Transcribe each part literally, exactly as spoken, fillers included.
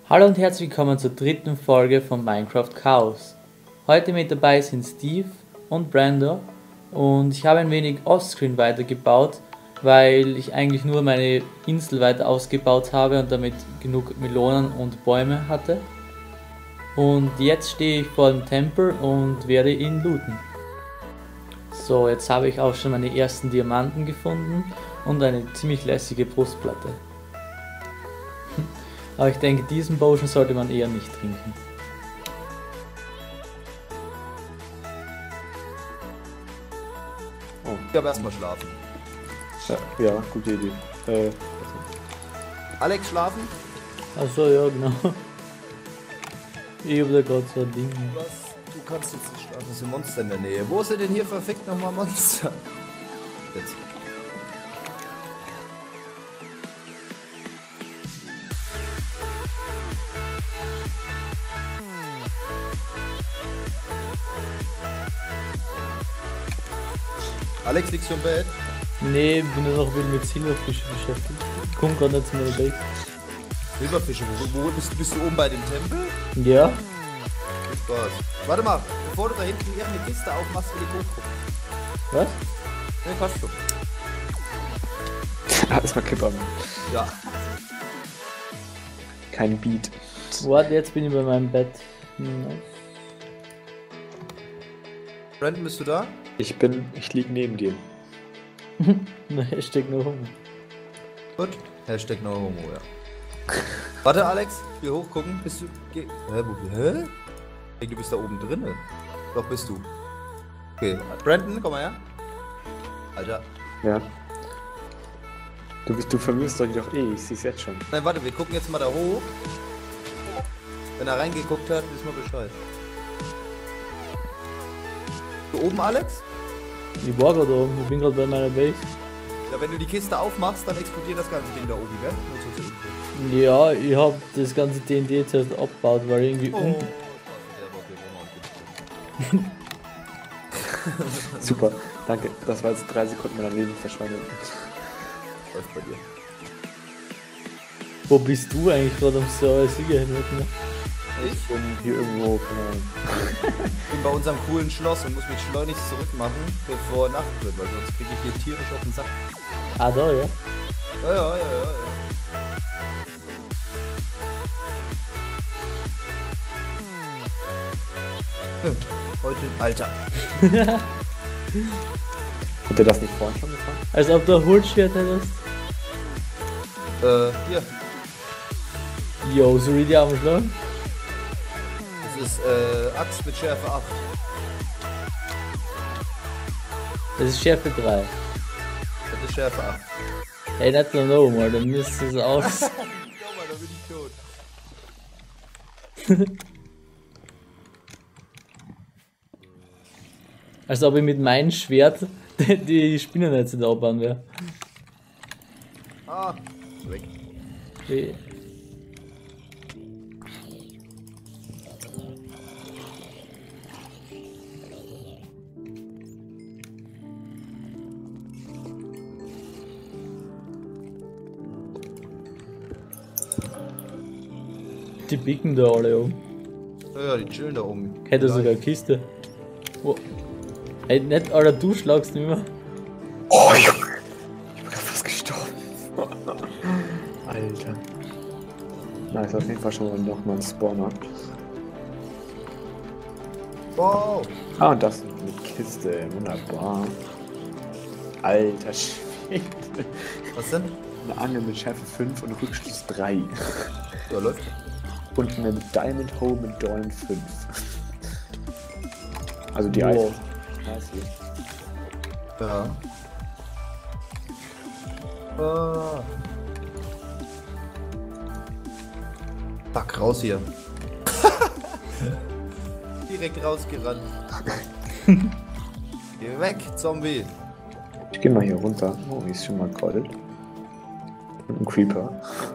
Hallo und herzlich willkommen zur dritten Folge von Minecraft Chaos. Heute mit dabei sind Steve und Brando und ich habe ein wenig Offscreen weitergebaut, weil ich eigentlich nur meine Insel weiter ausgebaut habe und damit genug Melonen und Bäume hatte. Und jetzt stehe ich vor dem Tempel und werde ihn looten. So, jetzt habe ich auch schon meine ersten Diamanten gefunden und eine ziemlich lässige Brustplatte. Aber ich denke, diesen Potion sollte man eher nicht trinken. Oh. Ich habe erstmal schlafen. Ja, ja, gute Idee. Äh, Alex schlafen? Achso, ja, genau. Ich hab da gerade so ein Ding. Was? Du kannst jetzt nicht schlafen, es sind Monster in der Nähe. Wo sind denn hier verfickt nochmal Monster? Jetzt. Alex, liegst du im Bett? Nee, bin nur noch ein bisschen mit Silberfischen beschäftigt. Ich komm gerade nicht zu meiner Base. Silberfische, wo, wo bist, bist du oben bei dem Tempel? Ja? Viel Spaß. Warte mal, bevor du da hinten irgendeine Kiste aufmachst, will ich hochgucken. Was? Nee, passt schon. alles mal Kipper. Ja. Kein Beat. Warte, jetzt bin ich bei meinem Bett. Hm. Brandon, bist du da? Ich bin, ich lieg neben dir. Na, Hashtag no homo. Gut. Hashtag no homo, ja. Warte, Alex, hier hochgucken. Bist du. Geh. Hä, wo. Hä? Hey, du bist da oben drin. Doch, bist du. Okay. Brandon, komm mal her. Alter. Ja. Du bist, du vermisst euch doch eh, ich seh's jetzt schon. Nein, warte, wir gucken jetzt mal da hoch. Wenn er reingeguckt hat, wissen wir Bescheid. Du oben, Alex? Ich war gerade oben, ich bin gerade bei meiner Base. Ja, wenn du die Kiste aufmachst, dann explodiert das ganze Ding da oben, gell? Nur so zur Info. Ja, ich hab das ganze D und D zuerst abgebaut, weil irgendwie Oh. unten. Super, danke. Das war jetzt drei Sekunden meiner Leben verschwendet. Läuft bei dir. Wo bist du eigentlich gerade am Server Sieger hin? Ich bin hier irgendwo, keine Ahnung. Ich bin bei unserem coolen Schloss und muss mich schleunigst zurückmachen, bevor Nacht wird, weil sonst kriege ich hier tierisch auf den Sack. Ah, da, ja. Ja, ja, ja, ja, ja. Hm, heute, Alter. Hat ihr das nicht vorhin schon gefahren? Als ob du ein Holzschwert hättest. Äh, hier. Yo, so die Arme schlagen? Das ist, äh, Axt mit Schärfe acht. Das ist Schärfe drei. Das ist Schärfe acht. Ey, nicht nur no, mal, dann müsste es aus. Schau mal, da bin ich tot. Als ob ich mit meinem Schwert die Spinnennetze da abbauen wäre. Ah, weg. Wie- Die bicken da alle um. Ja, ja, die chillen da oben. Hätte sogar eine Kiste. Wo? Ey, nicht, Alter, du schlagst nicht mehr. Oh, Junge! Ich bin grad fast gestorben. Alter. Na, ist auf jeden Fall schon mal noch mal ein Spawner. Wow. Ah, und das eine Kiste. Wunderbar. Alter Schwede. Was denn? Eine Angel mit Schärfe fünf und Rückschluss drei. Ja, läuft. Und eine Diamond Hole mit Dorn fünf. Also die Wow. Items. Ja. Ah. Fuck, raus hier. Direkt rausgerannt. Geh weg, Zombie. Ich geh mal hier runter. Oh, hier ist schon mal goldet. Und ein Creeper.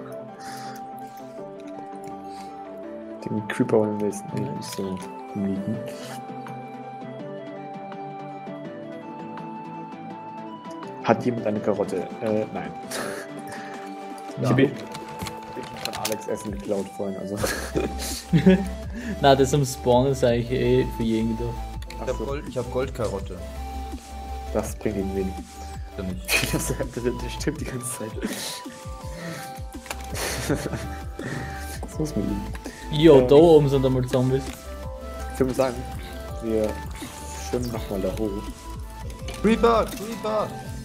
Den Creeper wollen wir jetzt nicht so mieten. Hat jemand eine Karotte? Äh, nein. Ich Ja. habe von Alex Essen geklaut vorhin, also. Na, das am Spawn ist eigentlich eh für jeden gedacht. Ich hab, Gold, ich hab Goldkarotte. Das bringt ihm wenig. Ja, nicht. Das, das, das stimmt die ganze Zeit. Das muss man lieben. Jo, Ähm, da oben sind einmal Zombies. Ich würde sagen, wir schwimmen nochmal da hoch. Creeper! Creeper!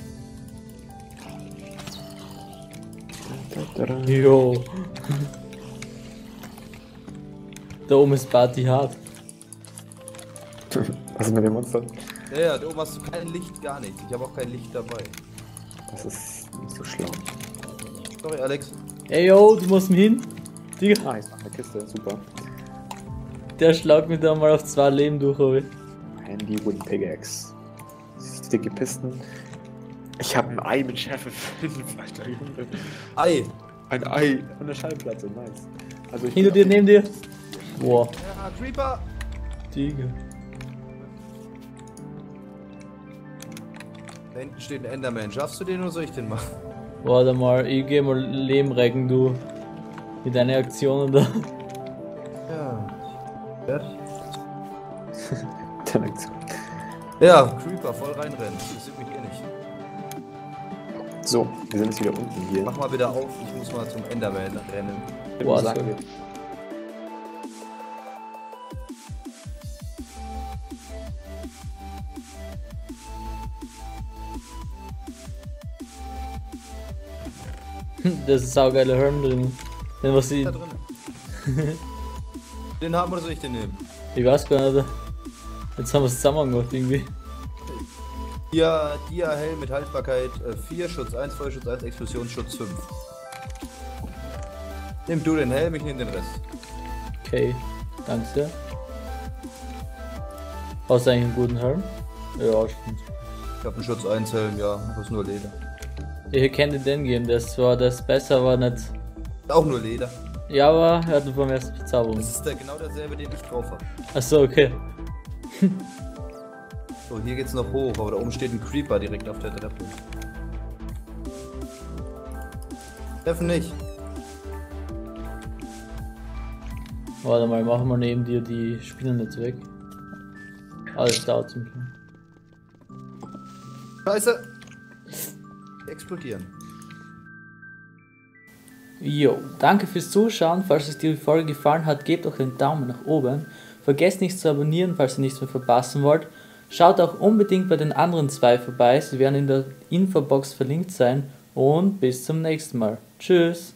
Jo. Da oben ist Party hart. Was ist mit dem Monster? Ja, ja, da oben hast du kein Licht, gar nichts. Ich habe auch kein Licht dabei. Das ist nicht so schlau. Sorry, Alex. Ey yo, du musst mir hin. Digga, Ah, ich mach eine Kiste, super. der schlagt mich da mal auf zwei Leben durch, aber. Handy Wooden Pickaxe. Dicke Pisten. Ich habe ein Ei mit Schärfe fünf, Alter Junge. Ei! Ein Ei und eine Schallplatte, nice. Also ich Hinter dir, neben dir. Boah, Ja, Creeper! Digga. Da hinten steht ein Enderman. Schaffst du den oder soll ich den machen? Warte mal, ich geh mal Leben recken, du. Mit deinen Aktionen da. Ja. Fertig. Dann Aktion. Ja, Creeper, voll reinrennen. Das sieht mich eh nicht. So, wir sind jetzt wieder unten hier. Mach mal wieder auf, ich muss mal zum Enderman rennen. Ich Boah, würde sagen, sorry. wir Das ist saugeile Helm drin. Den was ich. Da drin. Den haben oder soll ich den nehmen? Ich weiß gar nicht. Jetzt haben wir es zusammen gemacht irgendwie. Dia, Dia Helm mit Haltbarkeit vier, Schutz eins, Feuerschutz eins, Explosionsschutz fünf. Nimm du den Helm, ich nehm den Rest. Okay, danke sehr. Hast du eigentlich einen guten Helm? Ja, stimmt. Ich hab einen Schutz eins Helm, ja, das ist nur Leder. Ich könnte den geben, das war das besser, aber nicht. Auch nur Leder. Ja, aber er hat eine vom ersten Verzauberung. Das ist der, genau derselbe, den ich drauf hab. Achso, okay. So, hier geht's noch hoch, aber da oben steht ein Creeper direkt auf der Treppe. Treffen nicht. Warte mal, machen wir neben dir die Spinnen jetzt weg. Alles dauert zum Glück. Scheiße! Explodieren. Jo, danke fürs Zuschauen. Falls euch die Folge gefallen hat, gebt doch einen Daumen nach oben. Vergesst nicht zu abonnieren, falls ihr nichts mehr verpassen wollt. Schaut auch unbedingt bei den anderen zwei vorbei, sie werden in der Infobox verlinkt sein. Und bis zum nächsten Mal. Tschüss!